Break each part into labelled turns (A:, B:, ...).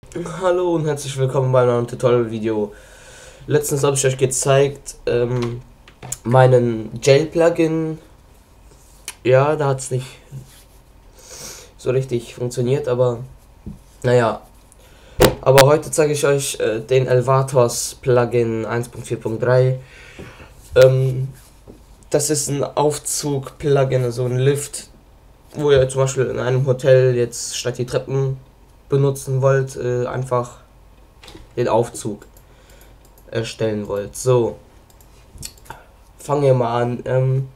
A: Hallo und herzlich willkommen bei einem neuen Tutorial-Video. Letztens habe ich euch gezeigt, meinen Jail-Plugin. Ja, da hat es nicht so richtig funktioniert, aber naja. Aber heute zeige ich euch den Elvators Plugin 1.4.3. Das ist ein Aufzug-Plugin, also ein Lift, wo ihr zum Beispiel in einem Hotel jetzt statt die Treppen benutzen wollt, einfach den Aufzug erstellen wollt. So, fangen wir mal an.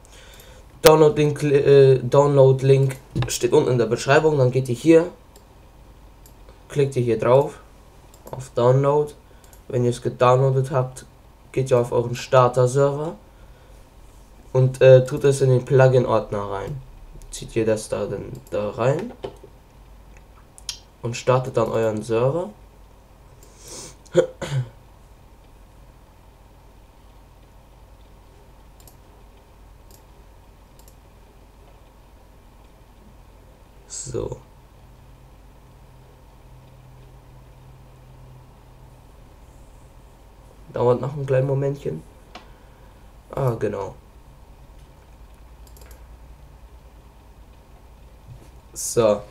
A: Download-Link steht unten in der Beschreibung. Dann geht ihr hier, klickt ihr hier drauf auf Download. Wenn ihr es gedownloadet habt, geht ihr auf euren Starter-Server und tut es in den Plugin-Ordner rein. Zieht ihr das da rein und startet dann euren Server. So. Dauert noch ein kleines Momentchen. Ah, genau. So.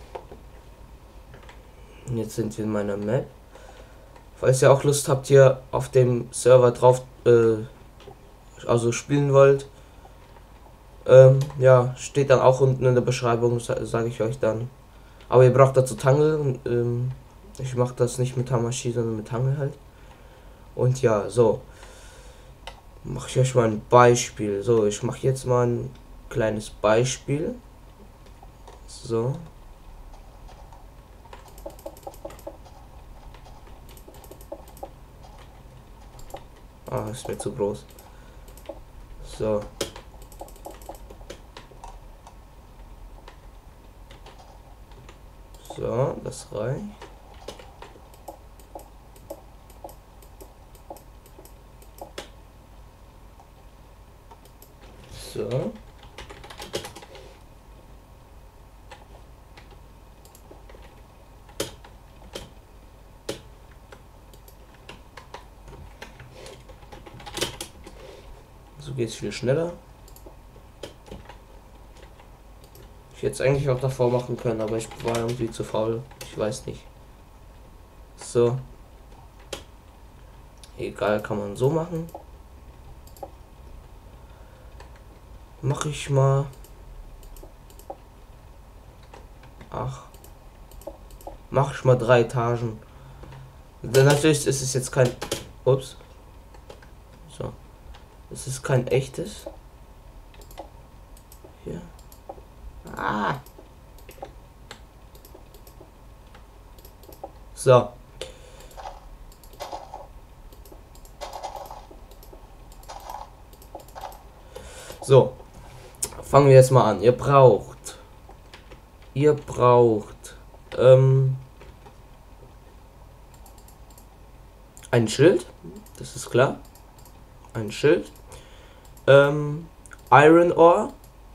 A: Jetzt sind wir in meiner Map. Falls ihr auch Lust habt, hier auf dem Server drauf, also spielen wollt, ja, steht dann auch unten in der Beschreibung, sage ich euch dann. Aber ihr braucht dazu Tangle. Ich mache das nicht mit Hamashi, sondern mit Tangle halt. Und ja, so. Mache ich euch mal ein Beispiel. So, ich mache jetzt mal ein kleines Beispiel. So. Ah, ist mir zu groß. So. So, das reicht. So. So geht es viel schneller. Ich hätte es eigentlich auch davor machen können, aber ich war irgendwie zu faul. Ich weiß nicht. So. Egal, kann man so machen. Mache ich mal. Ach. Mache ich mal 3 Etagen. Denn natürlich ist es jetzt kein. Ups. So. Es ist kein echtes. Hier. Ah. So. So. Fangen wir jetzt mal an. Ihr braucht ein Schild. Das ist klar. Ein Schild. Iron Ore.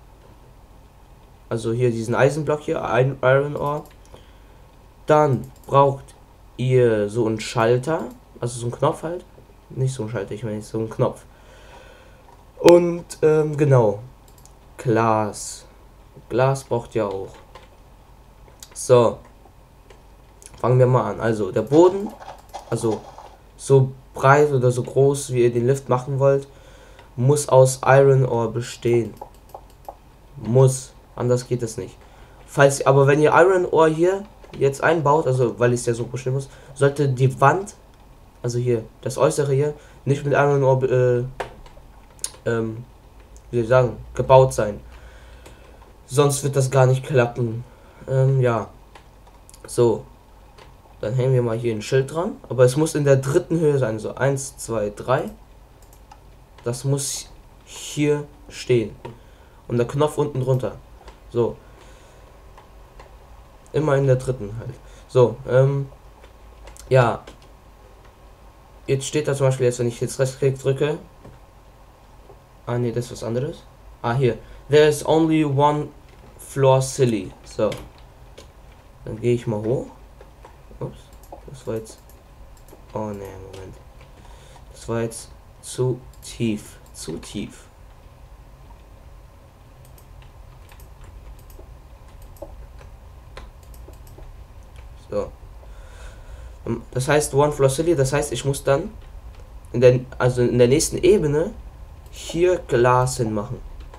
A: Also hier diesen Eisenblock hier, ein Iron Ore. Dann braucht ihr so einen Schalter, also so einen Knopf halt. Nicht so ein Schalter, ich meine so einen Knopf. Und genau, Glas. Glas braucht ihr auch. So, fangen wir mal an. Also der Boden, also so breit oder so groß, wie ihr den Lift machen wollt, muss aus Iron Ore bestehen. Muss. Anders geht es nicht. Aber wenn ihr Iron Ore hier jetzt einbaut, also weil ich es ja so bestimmen muss, sollte die Wand, also hier, das Äußere hier, nicht mit Iron Ore, wie soll ich sagen, gebaut sein. Sonst wird das gar nicht klappen. Ja. So. Dann hängen wir mal hier ein Schild dran. Aber es muss in der dritten Höhe sein. So 1, 2, 3. Das muss hier stehen. Und der Knopf unten drunter. So. Immer in der dritten halt. So, ja. Jetzt steht da zum Beispiel, jetzt wenn ich jetzt Rechtsklick drücke. Ah ne, das ist was anderes. Ah, hier. There is only one floor silly. So. Dann gehe ich mal hoch. Ups. Das war jetzt... Oh ne, Moment. Das war jetzt zu tief. Zu tief. So. Das heißt One Floor City, das heißt, ich muss dann in der nächsten Ebene hier Glas hinmachen.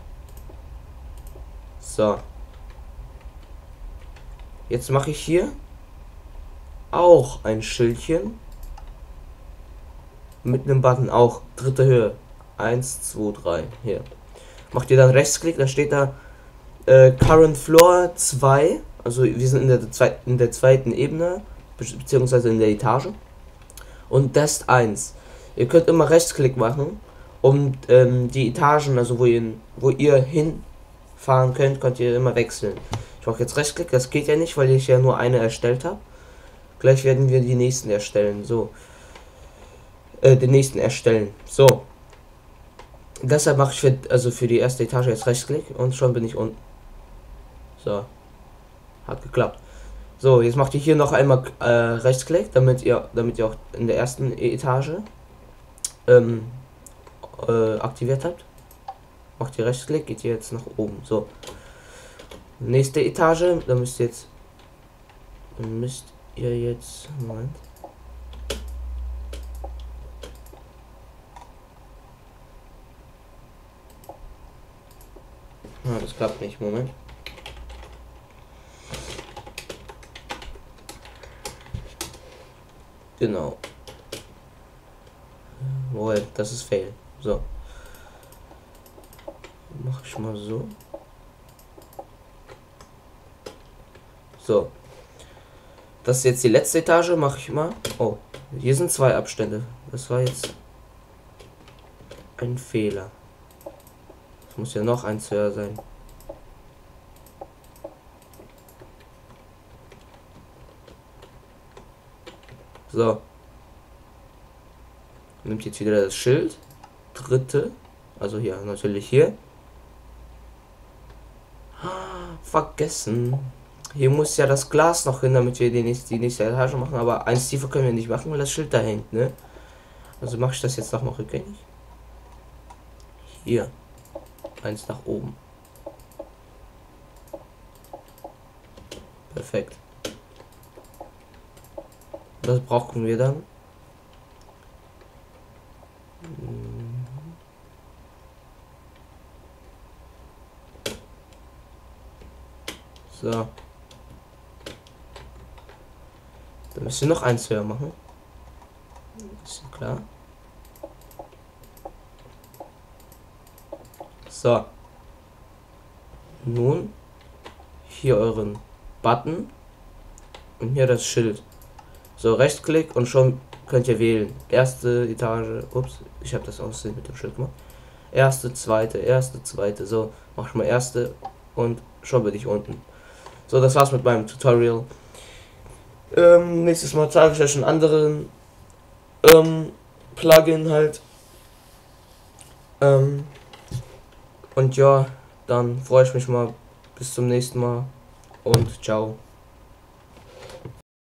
A: So. Jetzt mache ich hier auch ein Schildchen mit einem Button, auch dritte Höhe. 1, 2, 3. Hier. Macht ihr dann Rechtsklick, da steht da Current Floor 2. Also wir sind in der zweiten Ebene, beziehungsweise in der Etage. Und Test 1. Ihr könnt immer Rechtsklick machen, um die Etagen, also wo ihr hinfahren könnt ihr immer wechseln. Ich mache jetzt Rechtsklick, das geht ja nicht, weil ich ja nur eine erstellt habe. Gleich werden wir die nächsten erstellen. So. Den nächsten erstellen. So. Deshalb mache ich für die erste Etage jetzt Rechtsklick und schon bin ich unten. So. Hat geklappt. So, jetzt macht ihr hier noch einmal Rechtsklick, damit ihr auch in der ersten Etage aktiviert habt. Macht ihr Rechtsklick, geht ihr jetzt nach oben. So. Nächste Etage, da müsst ihr jetzt. Moment. Ah, das klappt nicht. Moment. Genau. Wohl, das ist Fail. So. Mach ich mal so. So. Das ist jetzt die letzte Etage, mache ich mal. Oh, hier sind 2 Abstände. Das war jetzt ein Fehler. Das muss ja noch eins höher sein. So. Nimmt jetzt wieder das Schild. Dritte. Also hier, natürlich hier. Vergessen. Hier muss ja das Glas noch hin, damit wir die nächste Etage machen. Aber eins tiefer können wir nicht machen, weil das Schild da hängt, ne? Also mache ich das jetzt nochmal rückgängig. Hier. Eins nach oben. Perfekt. Das brauchen wir dann. So. Dann müssen wir noch eins höher machen. Ist ja klar. So. Nun hier euren Button und hier das Schild. So, Rechtsklick und schon könnt ihr wählen. Erste Etage. Ups, ich habe das aussehen mit dem Schild gemacht. Erste, zweite. So, mach ich mal erste und schon bin ich unten. So, das war's mit meinem Tutorial. Nächstes Mal zeige ich euch einen anderen Plugin halt. Und ja, dann freue ich mich mal. Bis zum nächsten Mal und ciao.